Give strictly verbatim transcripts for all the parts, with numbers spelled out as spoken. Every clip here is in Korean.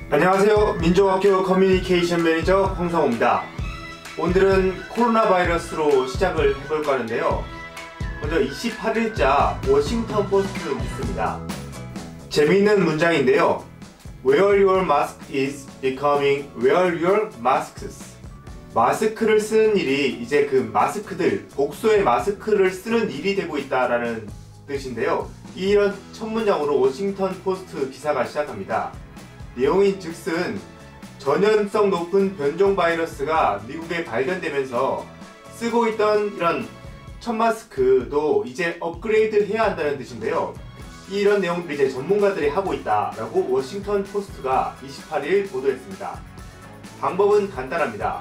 안녕하세요. 민족학교 커뮤니케이션 매니저 홍성호입니다. 오늘은 코로나 바이러스로 시작을 해볼까 하는데요. 먼저 이십팔 일자 워싱턴 포스트 뉴스입니다. 재미있는 문장인데요. Wear your mask is becoming wear your masks. 마스크를 쓰는 일이 이제 그 마스크들, 복수의 마스크를 쓰는 일이 되고 있다라는 뜻인데요. 이런 첫 문장으로 워싱턴 포스트 기사가 시작합니다. 내용인 즉슨 전염성 높은 변종 바이러스가 미국에 발견되면서 쓰고 있던 이런 첫 마스크도 이제 업그레이드 해야 한다는 뜻인데요. 이런 내용들을 이제 전문가들이 하고 있다라고 워싱턴 포스트가 이십팔 일 보도했습니다. 방법은 간단합니다.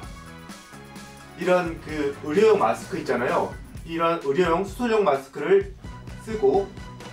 이런 그 의료용 마스크 있잖아요. 이런 의료용 수술용 마스크를 쓰고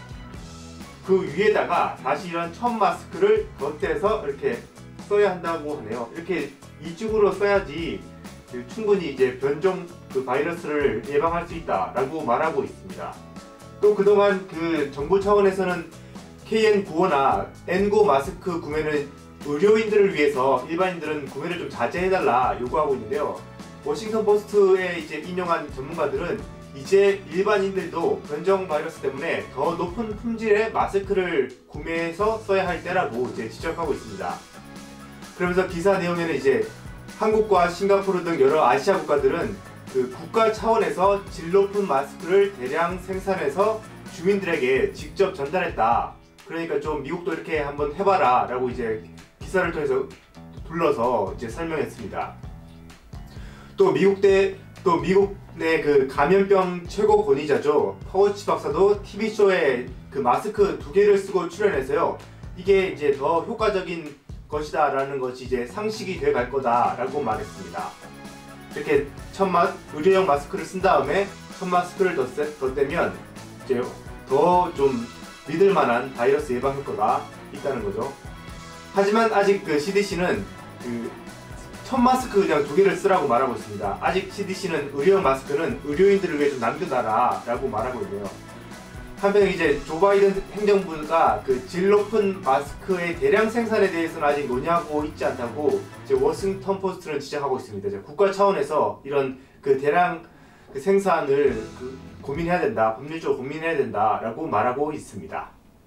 그 위에다가 다시 이런 첫 마스크를 덧대서 이렇게 써야 한다고 하네요. 이렇게 이중으로 써야지 충분히 이제 변종 그 바이러스를 예방할 수 있다라고 말하고 있습니다. 또 그동안 그 정부 차원에서는 케이엔 구십오나 엔 나인티 마스크 구매는 의료인들을 위해서 일반인들은 구매를 좀 자제해달라 요구하고 있는데요. 워싱턴 포스트에 이제 인용한 전문가들은 이제 일반인들도 변종 바이러스 때문에 더 높은 품질의 마스크를 구매해서 써야 할 때라고 이제 지적하고 있습니다. 그러면서 기사 내용에는 이제 한국과 싱가포르 등 여러 아시아 국가들은 그 국가 차원에서 질 높은 마스크를 대량 생산해서 주민들에게 직접 전달했다. 그러니까 좀 미국도 이렇게 한번 해봐라 라고 이제 기사를 통해서 불러서 이제 설명했습니다. 또 미국 대, 또 미국 내 그 감염병 최고 권위자죠. 파우치 박사도 티비쇼에 그 마스크 두 개를 쓰고 출연해서요. 이게 이제 더 효과적인 것이다 라는 것이 이제 상식이 돼 갈 거다 라고 말했습니다. 이렇게 첫 마, 의료용 마스크를 쓴 다음에 첫 마스크를 덧대면 이제 더 좀 믿을 만한 바이러스 예방 효과가 있다는 거죠. 하지만 아직 그 씨디씨는 그 첫 마스크 그냥 두 개를 쓰라고 말하고 있습니다. 아직 씨디씨는 의료용 마스크는 의료인들을 위해 좀 남겨놔라 라고 말하고 있네요. 한편 이제 조 바이든 행정부가 그 질 높은 마스크의 대량 생산에 대해서는 아직 논의하고 있지 않다고 이제 워싱턴 포스트는 지적하고 있습니다. 이제 국가 차원에서 이런 그 대량 그 생산을 그 고민해야 된다, 법률적으로 고민해야 된다라고 말하고 있습니다.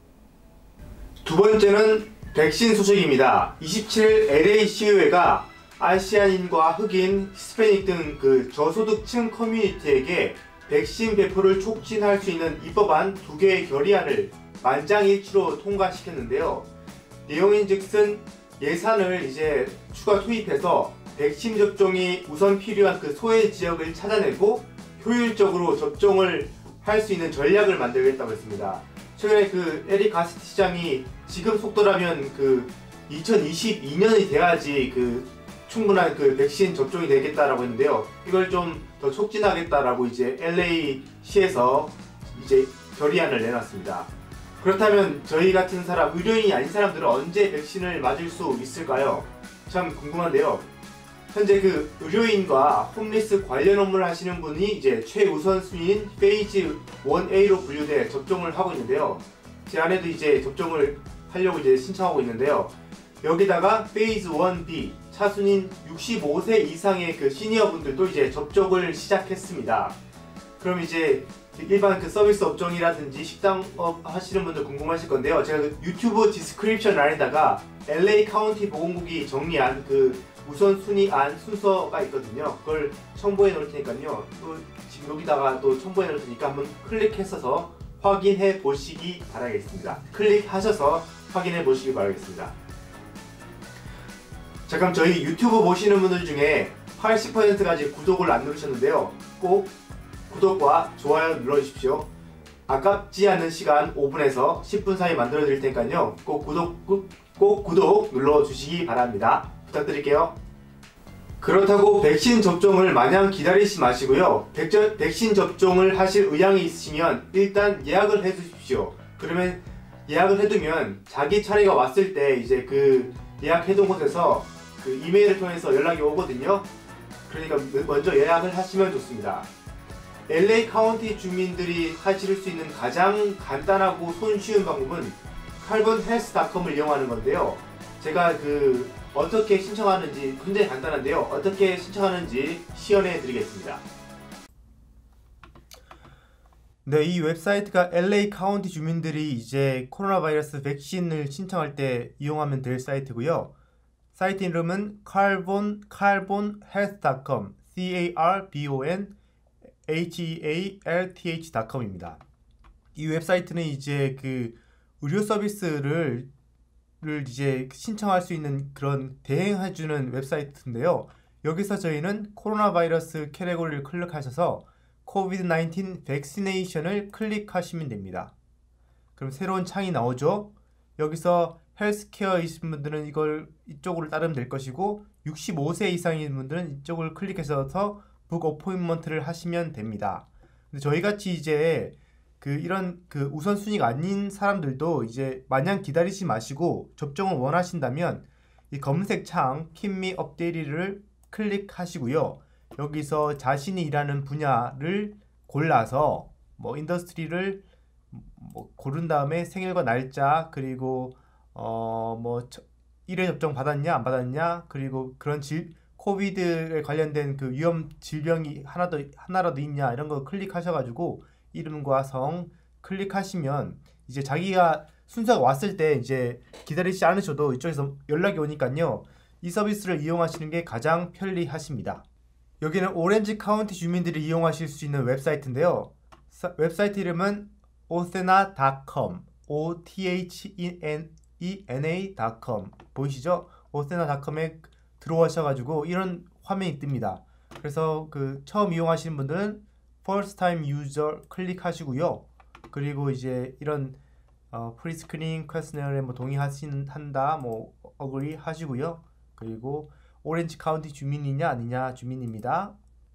두 번째는 백신 소식입니다. 이십칠 일 엘에이 시의회가 아시아인과 흑인, 히스패닉 등 그 저소득층 커뮤니티에게 백신 배포를 촉진할 수 있는 입법안 두 개의 결의안을 만장일치로 통과시켰는데요. 내용인즉슨 예산을 이제 추가 투입해서 백신 접종이 우선 필요한 그 소외 지역을 찾아내고 효율적으로 접종을 할 수 있는 전략을 만들겠다고 했습니다. 최근에 그 에릭 가스티 시장이 지금 속도라면 그 이천이십이 년이 돼야지 그 충분한 그 백신 접종이 되겠다라고 했는데요. 이걸 좀 더 촉진하겠다라고 이제 엘에이시에서 이제 결의안을 내놨습니다. 그렇다면 저희 같은 사람, 의료인이 아닌 사람들은 언제 백신을 맞을 수 있을까요? 참 궁금한데요. 현재 그 의료인과 홈리스 관련 업무를 하시는 분이 이제 최우선 순위인 페이지 일 에이로 분류돼 접종을 하고 있는데요. 제 아내도 이제 접종을 하려고 이제 신청하고 있는데요. 여기다가 페이즈 일 비 차순인 육십오 세 이상의 그 시니어 분들도 이제 접종을 시작했습니다. 그럼 이제 일반 그 서비스 업종이라든지 식당업 하시는 분들 궁금하실 건데요. 제가 그 유튜브 디스크립션 안에다가 엘에이 카운티 보건국이 정리한 그 우선순위안 순서가 있거든요. 그걸 첨부해 놓을 테니까요. 또 지금 여기다가 또 첨부해 놓을 테니까 한번 클릭해서 확인해 보시기 바라겠습니다. 클릭하셔서 확인해 보시기 바라겠습니다. 자, 그럼 저희 유튜브 보시는 분들 중에 팔십 퍼센트까지 구독을 안 누르셨는데요. 꼭 구독과 좋아요 눌러주십시오. 아깝지 않은 시간 오 분에서 십 분 사이 만들어 드릴 테니까요. 꼭 구독, 꼭, 꼭 구독 눌러주시기 바랍니다. 부탁드릴게요. 그렇다고 백신 접종을 마냥 기다리지 마시고요. 백저, 백신 접종을 하실 의향이 있으시면 일단 예약을 해 주십시오. 그러면 예약을 해두면 자기 차례가 왔을 때 이제 그 예약해둔 곳에서 그 이메일을 통해서 연락이 오거든요. 그러니까 먼저 예약을 하시면 좋습니다. 엘에이 카운티 주민들이 하실 수 있는 가장 간단하고 손쉬운 방법은 칼본헬스 닷컴을 이용하는 건데요. 제가 그 어떻게 신청하는지 굉장히 간단한데요. 어떻게 신청하는지 시연해 드리겠습니다. 네, 이 웹사이트가 엘에이 카운티 주민들이 이제 코로나 바이러스 백신을 신청할 때 이용하면 될 사이트고요. 사이트 이름은 carbon carbon health dot com, c a r b o n h e a l t h dot com입니다. 이 웹사이트는 이제 그 의료 서비스를 를 이제 신청할 수 있는 그런 대행해주는 웹사이트인데요. 여기서 저희는 코로나 바이러스 캐테고리를 클릭하셔서 코비드 나인틴 백시네이션을 클릭하시면 됩니다. 그럼 새로운 창이 나오죠. 여기서 헬스케어이신 분들은 이걸 이쪽으로 따르면 될 것이고, 육십오 세 이상인 분들은 이쪽을 클릭해서 북 어포인먼트를 하시면 됩니다. 근데 저희같이 이제 그 이런 그 우선순위가 아닌 사람들도 이제 마냥 기다리지 마시고 접종을 원하신다면 이 검색 창 Keep Me Updated를 클릭하시고요. 여기서 자신이 일하는 분야를 골라서 뭐 인더스트리를 뭐 고른 다음에 생일과 날짜, 그리고 어 뭐 일 회 접종 받았냐 안 받았냐, 그리고 그런 질 코비드에 관련된 그 위험 질병이 하나도 하나라도 있냐, 이런 거 클릭하셔가지고 이름과 성 클릭하시면 이제 자기가 순서가 왔을 때 이제 기다리지 않으셔도 이쪽에서 연락이 오니까요, 이 서비스를 이용하시는 게 가장 편리하십니다. 여기는 오렌지 카운티 주민들이 이용하실 수 있는 웹사이트인데요. 사, 웹사이트 이름은 오세나 닷 컴, o t h e n e n a 닷 컴 보이시죠? 오세나 닷 컴에 들어오셔가지고 이런 화면이 뜹니다. 그래서 그 처음 이용하시는 분들은 First Time User 클릭하시고요. 그리고 이제 이런 어, 프리스크린 퀘스너에 뭐 동의하신다, 뭐 어그리 하시고요. 그리고 오렌지 카운티 주민이냐 아니냐, 주민입니다.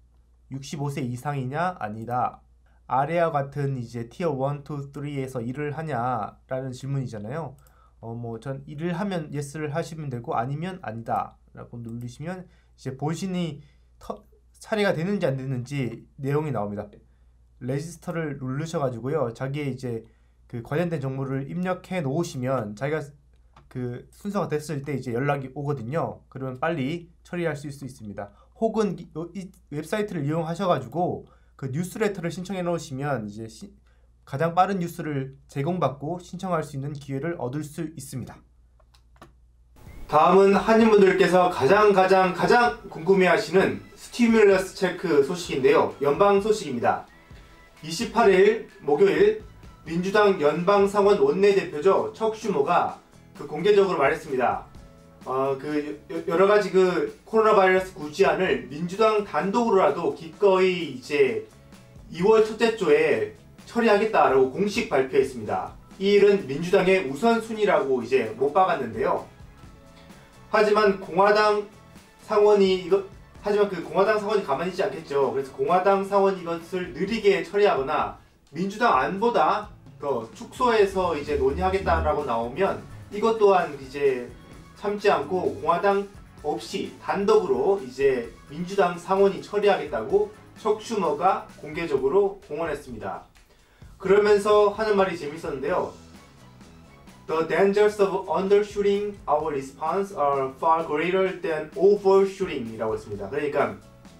육십오 세 이상이냐 아니다. 아래와 같은 이제 티어 일, 이, 삼에서 일을 하냐라는 질문이잖아요. 어 뭐 전 일을 하면 예스를 하시면 되고, 아니면 아니다 라고 누르시면 이제 본신이 터, 처리가 되는지 안 되는지 내용이 나옵니다. 레지스터를 누르셔가지고요, 자기의 이제 그 관련된 정보를 입력해 놓으시면 자기가 그 순서가 됐을 때 이제 연락이 오거든요. 그러면 빨리 처리할 수 있습니다. 혹은 이, 이 웹사이트를 이용하셔가지고 그 뉴스레터를 신청해 놓으시면 이제 시, 가장 빠른 뉴스를 제공받고 신청할 수 있는 기회를 얻을 수 있습니다. 다음은 한인분들께서 가장 가장 가장 궁금해하시는 스티뮬러스 체크 소식인데요. 연방 소식입니다. 이십팔 일 목요일 민주당 연방상원 원내대표죠, 척 슈머가 그 공개적으로 말했습니다. 어, 그 여러 가지 그 코로나 바이러스 구제안을 민주당 단독으로라도 기꺼이 이제 이월 첫째 주에 처리하겠다라고 공식 발표했습니다. 이 일은 민주당의 우선순위라고 이제 못 박았는데요. 하지만 공화당 상원이 이거 하지만 그 공화당 상원이 가만히 있지 않겠죠. 그래서 공화당 상원이 이것을 느리게 처리하거나 민주당 안보다 더 축소해서 이제 논의하겠다라고 나오면 이것 또한 이제 참지 않고 공화당 없이 단독으로 이제 민주당 상원이 처리하겠다고 척 슈머가 공개적으로 공언했습니다. 그러면서 하는 말이 재밌었는데요. The dangers of undershooting our response are far greater than overshooting 이라고 했습니다. 그러니까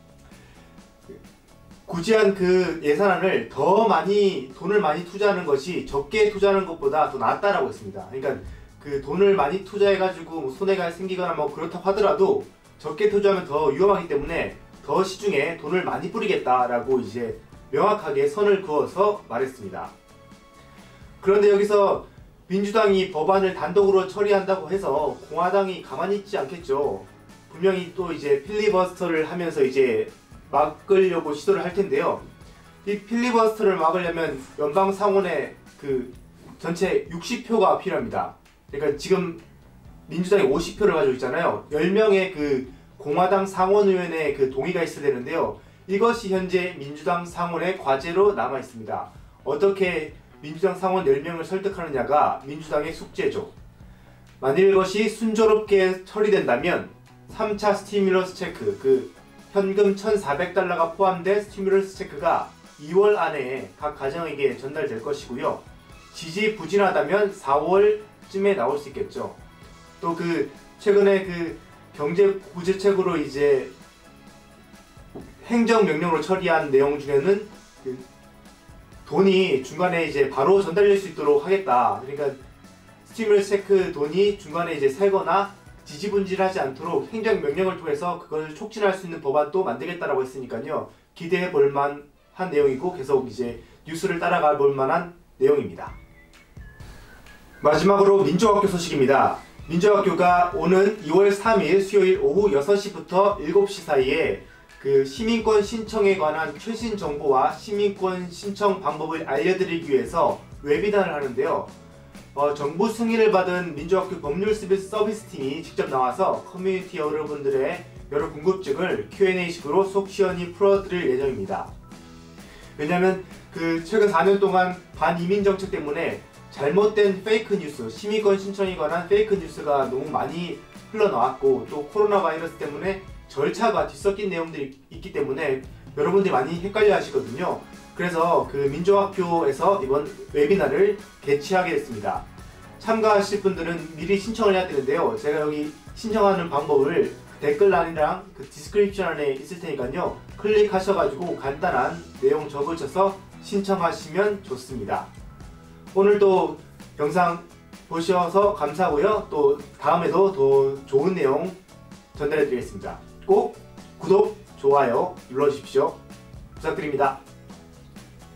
구제한 그 예산안을 더 많이 돈을 많이 투자하는 것이 적게 투자하는 것보다 더 낫다라고 했습니다. 그러니까 그 돈을 많이 투자해가지고 뭐 손해가 생기거나 뭐 그렇다고 하더라도 적게 투자하면 더 위험하기 때문에 더 시중에 돈을 많이 뿌리겠다라고 이제 명확하게 선을 그어서 말했습니다. 그런데 여기서 민주당이 법안을 단독으로 처리한다고 해서 공화당이 가만히 있지 않겠죠. 분명히 또 이제 필리버스터를 하면서 이제 막으려고 시도를 할 텐데요. 이 필리버스터를 막으려면 연방 상원에 그 전체 육십 표가 필요합니다. 그러니까 지금 민주당이 오십 표를 가지고 있잖아요. 열 명의 그 공화당 상원의원의 그 동의가 있어야 되는데요. 이것이 현재 민주당 상원의 과제로 남아 있습니다. 어떻게 민주당 상원 열 명을 설득하느냐가 민주당의 숙제죠. 만일 이것이 순조롭게 처리된다면 삼 차 스티뮬러스 체크, 그 현금 천사백 달러가 포함된 스티뮬러스 체크가 이월 안에 각 가정에게 전달될 것이고요. 지지부진하다면 사월쯤에 나올 수 있겠죠. 또 그 최근에 그 경제 구제책으로 이제 행정명령으로 처리한 내용 중에는 그 돈이 중간에 이제 바로 전달될 수 있도록 하겠다. 그러니까 스티뮬러스 체크 돈이 중간에 이제 새거나 지지분질하지 않도록 행정명령을 통해서 그걸 촉진할 수 있는 법안도 만들겠다라고 했으니까요. 기대해 볼 만한 내용이고 계속 이제 뉴스를 따라가 볼 만한 내용입니다. 마지막으로 민주학교 소식입니다. 민주학교가 오는 이월 삼일 수요일 오후 여섯 시부터 일곱 시 사이에 그 시민권 신청에 관한 최신 정보와 시민권 신청 방법을 알려드리기 위해서 웨비나를 하는데요. 어, 정부 승인을 받은 민주학교 법률 서비스 팀이 직접 나와서 커뮤니티 여러분들의 여러 궁금증을 큐 앤 에이식으로 속 시원히 풀어드릴 예정입니다. 왜냐하면 그 최근 사 년 동안 반이민 정책 때문에 잘못된 페이크 뉴스, 시민권 신청에 관한 페이크 뉴스가 너무 많이 흘러나왔고 또 코로나 바이러스 때문에 절차가 뒤섞인 내용들이 있기 때문에 여러분들이 많이 헷갈려 하시거든요. 그래서 그 민주학교에서 이번 웨비나를 개최하게 됐습니다. 참가하실 분들은 미리 신청을 해야 되는데요. 제가 여기 신청하는 방법을 댓글란이랑 그 디스크립션 안에 있을 테니까요. 클릭하셔가지고 간단한 내용 적으셔서 신청하시면 좋습니다. 오늘도 영상 보셔서 감사하고요. 또 다음에도 더 좋은 내용 전달해 드리겠습니다. 꼭 구독, 좋아요 눌러주십시오. 부탁드립니다.